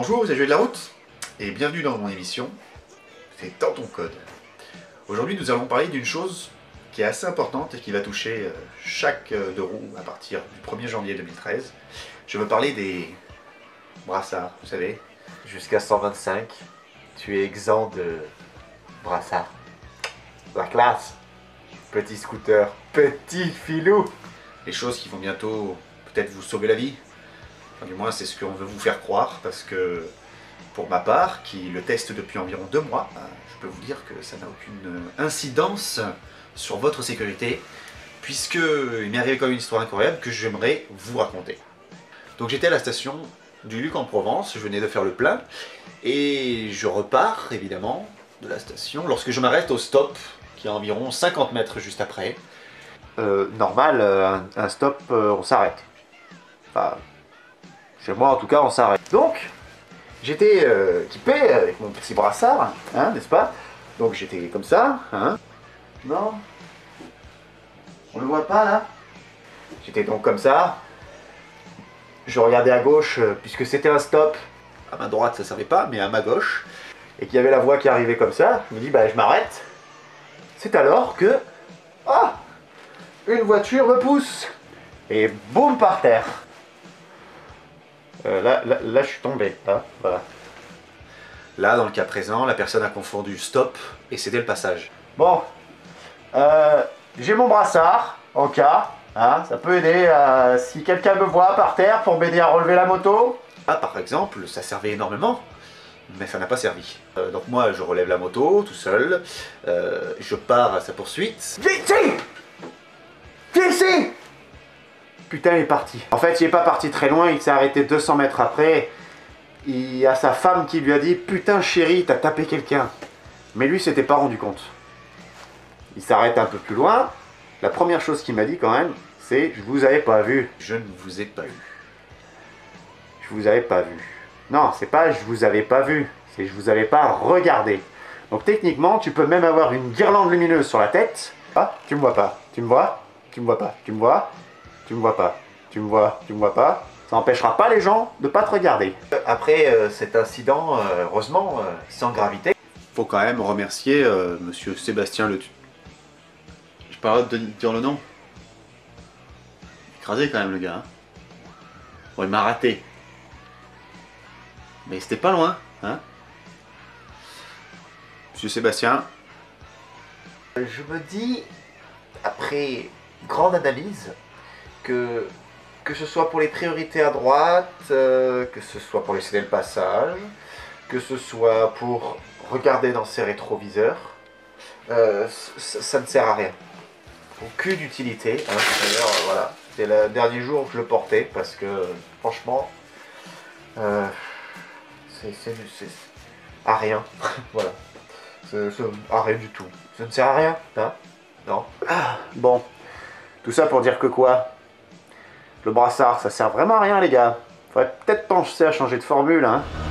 Bonjour, c'est Joël de la route et bienvenue dans mon émission, c'est dans ton code. Aujourd'hui nous allons parler d'une chose qui est assez importante et qui va toucher chaque deux roues à partir du 1er janvier 2013. Je veux parler des brassards, vous savez. Jusqu'à 125, tu es exempt de brassard. La classe. Petit scooter, petit filou. Les choses qui vont bientôt peut-être vous sauver la vie. Enfin, du moins c'est ce qu'on veut vous faire croire, parce que pour ma part, qui le teste depuis environ 2 mois, je peux vous dire que ça n'a aucune incidence sur votre sécurité, puisque il m'est arrivé quand même une histoire incroyable que j'aimerais vous raconter. Donc j'étais à la station du Luc en Provence, je venais de faire le plein, et je repars évidemment de la station lorsque je m'arrête au stop, qui est à environ 50 mètres juste après. Normal, un stop, on s'arrête. Enfin, chez moi en tout cas, on s'arrête. Donc, j'étais équipé avec mon petit brassard, hein, n'est-ce pas? Donc j'étais comme ça, hein. Non? On le voit pas là? J'étais donc comme ça. Je regardais à gauche, puisque c'était un stop. À ma droite ça servait pas, mais à ma gauche. Et qu'il y avait la voie qui arrivait comme ça. Je me dis, bah je m'arrête. C'est alors que... Ah! Une voiture me pousse. Et boum par terre. Là, je suis tombé. Hein, voilà. Là, dans le cas présent, la personne a confondu stop et c'était le passage. Bon. J'ai mon brassard, en cas. Hein, ça peut aider si quelqu'un me voit par terre pour m'aider à relever la moto. Ah, par exemple, ça servait énormément, mais ça n'a pas servi. Donc moi, je relève la moto tout seul, je pars à sa poursuite. Viens ici! Viens ici! Putain, il est parti. En fait, il est pas parti très loin, il s'est arrêté 200 mètres après. Il y a sa femme qui lui a dit « Putain chérie, t'as tapé quelqu'un ». Mais lui, s'était pas rendu compte. Il s'arrête un peu plus loin. La première chose qu'il m'a dit quand même, c'est « Je vous avais pas vu ». Je ne vous ai pas eu. Je vous avais pas vu. Non, c'est pas « Je vous avais pas vu », c'est « Je vous avais pas regardé ». Donc techniquement, tu peux même avoir une guirlande lumineuse sur la tête. Ah, tu me vois pas. Tu me vois? Tu me vois pas. Tu me vois? Tu me vois pas. Tu me vois? Tu me vois pas? Ça n'empêchera pas les gens de pas te regarder. Après cet incident, heureusement, sans gravité, faut quand même remercier monsieur Sébastien Le... J'ai pas le droit de dire le nom. Écrasé quand même le gars. Hein. Bon, il m'a raté. Mais c'était pas loin, hein. Monsieur Sébastien. Je me dis, après grande analyse, que ce soit pour les priorités à droite, que ce soit pour laisser le passage, que ce soit pour regarder dans ses rétroviseurs, ça ne sert à rien. Aucune utilité. Hein. D'ailleurs, voilà, c'était le dernier jour que je le portais parce que, franchement, c'est à rien. Voilà. C'est à rien du tout. Ça ne sert à rien, hein? Non. Ah, bon. Tout ça pour dire que quoi? Le brassard, ça sert vraiment à rien, les gars. Faudrait peut-être penser à changer de formule, hein.